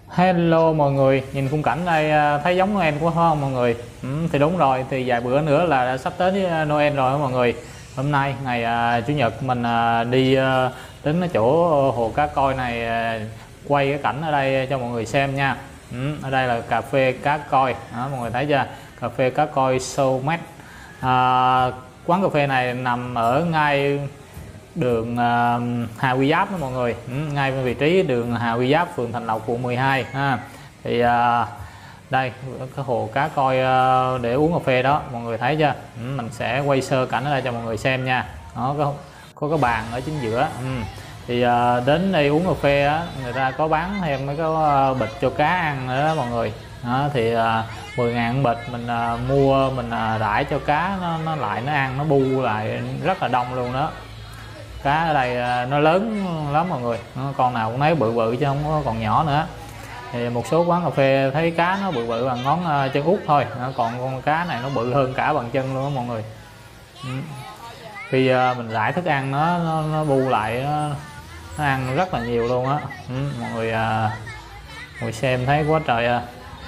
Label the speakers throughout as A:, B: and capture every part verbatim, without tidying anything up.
A: Hello mọi người, nhìn khung cảnh đây à, thấy giống Noel quá không mọi người? Ừ, thì đúng rồi, thì vài bữa nữa là đã sắp tới với Noel rồi đó mọi người. Hôm nay ngày à, Chủ nhật mình à, đi à, đến cái chỗ hồ cá Coi này à, quay cái cảnh ở đây cho mọi người xem nha. Ừ, ở đây là cà phê cá Coi, đó, mọi người thấy chưa? Cà phê cá Coi Soulmate. À, quán cà phê này nằm ở ngay đường uh, Hà Huy Giáp đó mọi người, ừ, ngay vị trí đường Hà Huy Giáp, phường Thạnh Lộc, quận mười hai ha. Thì uh, đây cái hồ cá Coi uh, để uống cà phê đó mọi người thấy chưa. Ừ, mình sẽ quay sơ cảnh ở đây cho mọi người xem nha. Đó, có có cái bàn ở chính giữa. Ừ. Thì uh, đến đây uống cà phê á, người ta có bán thêm mấy cái uh, bịch cho cá ăn nữa đó mọi người. Đó, thì uh, mười ngàn bịch mình uh, mua mình uh, rải cho cá nó, nó lại nó ăn, nó bu lại rất là đông luôn đó. Cá ở đây nó lớn lắm mọi người, con nào cũng thấy bự bự chứ không có còn nhỏ nữa. Thì một số quán cà phê thấy cá nó bự bự bằng ngón chân út thôi, còn con cá này nó bự hơn cả bàn chân luôn đó mọi người. Khi mình rải thức ăn nó nó, nó bu lại nó, nó ăn rất là nhiều luôn á. Mọi người mọi người xem thấy quá trời à.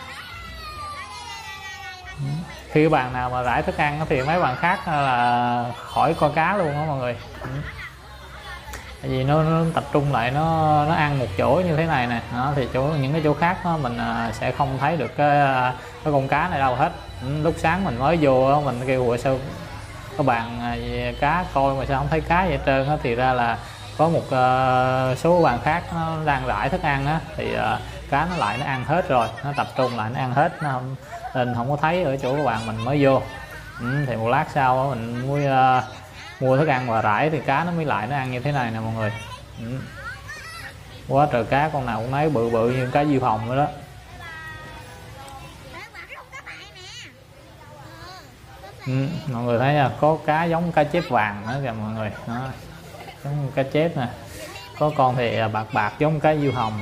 A: Khi bàn nào mà rải thức ăn thì mấy bàn khác là khỏi coi cá luôn đó mọi người. Tại vì nó, nó tập trung lại nó nó ăn một chỗ như thế này nè, đó, thì chỗ những cái chỗ khác đó, mình sẽ không thấy được cái, cái con cá này đâu hết. Lúc sáng mình mới vô mình kêu ủa sao có bàn cá Coi mà sao không thấy cá vậy hết trơn á, thì ra là có một uh, số bàn khác nó đang rải thức ăn á, thì uh, cá nó lại nó ăn hết rồi, nó tập trung lại nó ăn hết, nó không nên không có thấy ở chỗ cái bàn mình mới vô. Ừ, thì một lát sau mình mới uh, mua thức ăn và rải thì cá nó mới lại nó ăn như thế này nè mọi người. Ừ. Quá trời cá, con nào cũng thấy bự bự như cá diêu hồng nữa đó. Ừ, mọi người thấy nha, có cá giống cá chép vàng nữa kìa mọi người, đó, giống cá chép nè, có con thì bạc bạc giống cá diêu hồng.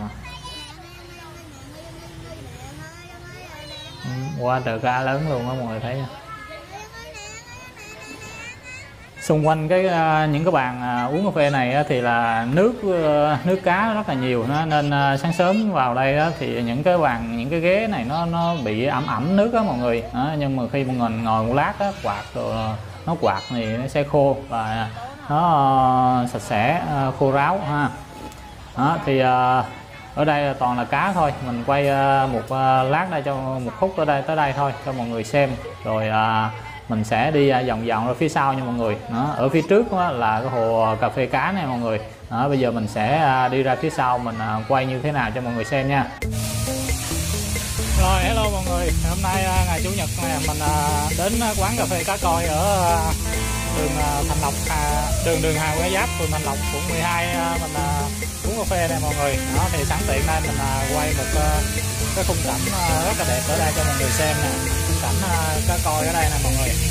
A: Ừ, quá trời cá lớn luôn đó mọi người thấy nha. Xung quanh cái những cái bàn uống cà phê này thì là nước nước cá rất là nhiều, nên sáng sớm vào đây thì những cái bàn những cái ghế này nó nó bị ẩm ẩm nước đó mọi người. Đó, nhưng mà khi mọi người ngồi một lát đó, quạt rồi nó quạt thì nó sẽ khô và nó sạch sẽ khô ráo ha. Đó, thì ở đây toàn là cá thôi, mình quay một lát đây cho một khúc ở đây tới đây thôi cho mọi người xem rồi mình sẽ đi vòng vòng ra phía sau nha mọi người. Đó, ở phía trước đó là cái hồ cà phê cá này mọi người. Đó, bây giờ mình sẽ đi ra phía sau mình quay như thế nào cho mọi người xem nha. Rồi hello mọi người, hôm nay ngày Chủ nhật này mình đến quán cà phê cá Coi ở đường Thạnh Lộc, đường đường Hà Huy Giáp, phường Thạnh Lộc, quận mười hai. Mình uống cà phê đây mọi người. Đó, thì sẵn tiện đây mình quay một cái khung cảnh rất là đẹp ở đây cho mọi người xem nè. Cảnh cá Coi ở đây nè mọi người.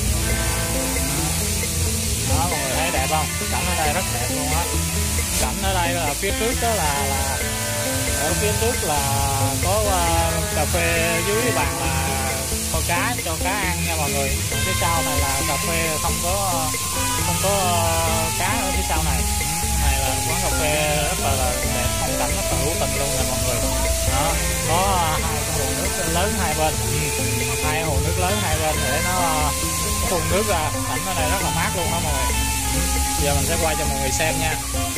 A: Đó, mọi người thấy đẹp không? Cảnh ở đây rất đẹp luôn á. Cảnh ở đây là phía trước đó là, là ở phía trước là có uh, cà phê, dưới bàn là có cá cho cá ăn nha mọi người. Còn phía sau này là cà phê không có không có uh, cá ở phía sau này. Này là quán cà phê rất là, là đẹp, phong cảnh rất là hữu tình luôn nè mọi người. Đó, có uh, hai cái hồ nước lớn hai bên. Hai hồ nước lớn hai bên để nó phun nước ra, cảnh ở đây rất là mát luôn đó mọi người. Giờ mình sẽ quay cho mọi người xem nha.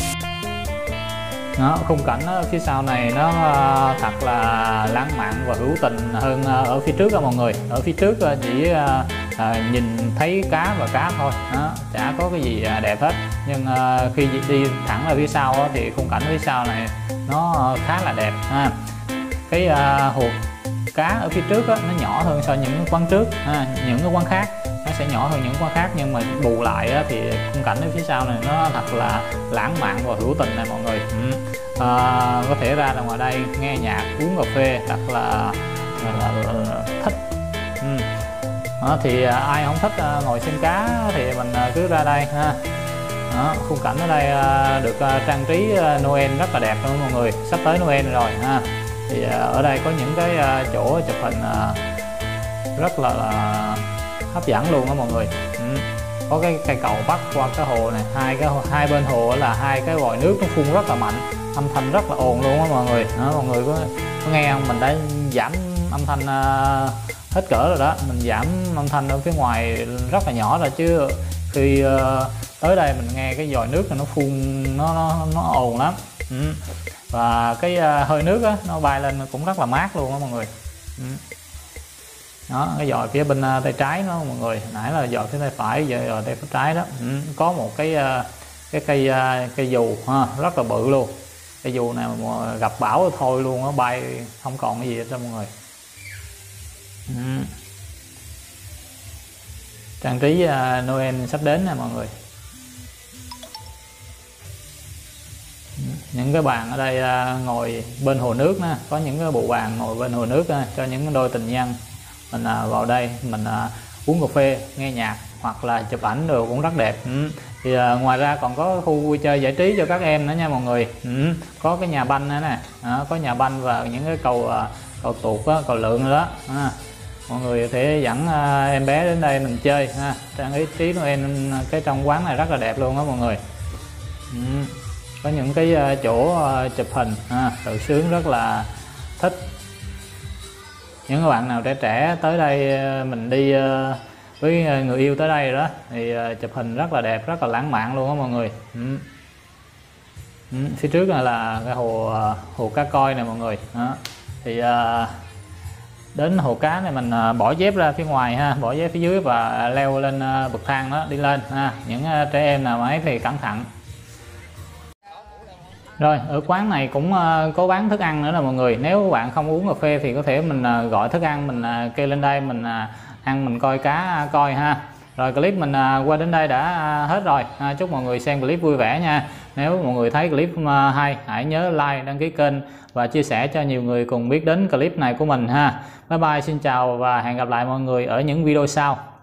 A: Đó, khung cảnh ở phía sau này nó thật là lãng mạn và hữu tình hơn ở phía trước đó mọi người. Ở phía trước chỉ à, nhìn thấy cá và cá thôi, đó, chả có cái gì đẹp hết. Nhưng à, khi đi thẳng ra phía sau thì khung cảnh ở phía sau này nó khá là đẹp ha. Cái à, hồ cá ở phía trước đó, nó nhỏ hơn so với những quán trước ha. Những cái quán khác nó sẽ nhỏ hơn những quán khác, nhưng mà bù lại á, thì khung cảnh ở phía sau này nó thật là lãng mạn và hữu tình này mọi người. Ừ. À, có thể ra ra ngoài đây nghe nhạc, uống cà phê thật là, là, là, là thích. Ừ. Đó, thì ai không thích ngồi xem cá thì mình cứ ra đây ha. Đó, khung cảnh ở đây được trang trí Noel rất là đẹp luôn mọi người, sắp tới Noel rồi ha. Thì ở đây có những cái chỗ chụp hình rất là, là hấp dẫn luôn đó mọi người. Ừ. Có cái cây cầu bắc qua cái hồ này, hai cái hai bên hồ là hai cái vòi nước nó phun rất là mạnh, âm thanh rất là ồn luôn á mọi người. Đó, mọi người có có nghe không, mình đã giảm âm thanh uh, hết cỡ rồi đó, mình giảm âm thanh ở phía ngoài rất là nhỏ rồi, chứ khi uh, tới đây mình nghe cái vòi nước nó phun nó nó, nó ồn lắm. Ừ. Và cái uh, hơi nước á, nó bay lên cũng rất là mát luôn đó mọi người. Ừ. Đó, cái vòi phía bên uh, tay trái nó mọi người, nãy là vòi phía tay phải, giờ vòi tay phía trái đó. Ừ. Có một cái uh, cái cây uh, cây dù ha, rất là bự luôn. Cái dù này mà gặp bão thôi luôn, nó bay không còn cái gì hết đó mọi người. Ừ. Trang trí uh, Noel sắp đến nè mọi người. Những cái bàn ở đây uh, ngồi bên hồ nước nè, có những cái bộ bàn ngồi bên hồ nước nè, cho những đôi tình nhân mình uh, vào đây mình uh, uống cà phê, nghe nhạc hoặc là chụp ảnh đồ cũng rất đẹp. Ừ. Thì uh, ngoài ra còn có khu vui chơi giải trí cho các em nữa nha mọi người. Ừ. Có cái nhà banh nữa nè, à, có nhà banh và những cái cầu uh, cầu tuột đó, cầu lượn nữa đó. À. Mọi người thể dẫn uh, em bé đến đây mình chơi ha. Trang trí Noel cái trong quán này rất là đẹp luôn đó mọi người. Ừ. Có những cái uh, chỗ uh, chụp hình ha, tự sướng rất là thích. Những các bạn nào trẻ trẻ tới đây uh, mình đi uh, với người yêu tới đây rồi đó thì uh, chụp hình rất là đẹp, rất là lãng mạn luôn đó mọi người. Ừ. Ừ. Phía trước là, là cái hồ uh, hồ cá coi nè mọi người. Đó. Thì uh, đến hồ cá này mình uh, bỏ dép ra phía ngoài ha, bỏ dép phía dưới và leo lên uh, bậc thang đó đi lên ha. Những uh, trẻ em nào mà ấy thì cẩn thận. Rồi ở quán này cũng uh, có bán thức ăn nữa nè mọi người. Nếu các bạn không uống cà phê thì có thể mình uh, gọi thức ăn, mình uh, kêu lên đây mình uh, ăn, mình coi cá uh, coi ha. Rồi clip mình uh, qua đến đây đã uh, hết rồi. Uh, chúc mọi người xem clip vui vẻ nha. Nếu mọi người thấy clip uh, hay, hãy nhớ like, đăng ký kênh và chia sẻ cho nhiều người cùng biết đến clip này của mình ha. Bye bye, xin chào và hẹn gặp lại mọi người ở những video sau.